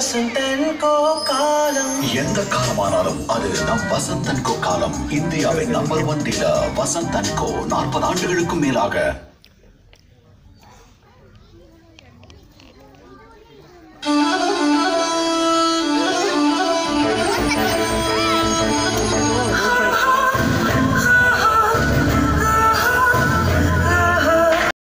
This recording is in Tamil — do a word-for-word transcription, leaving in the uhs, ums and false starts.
வசந்தன் கோ காலம். எந்த காலமானாலும் அது நம் வசந்தன் கோ காலம். இந்தியாவின் number one dealer Vasanthan co. நாற்பது ஆண்டுகளுக்கும் மேலாக.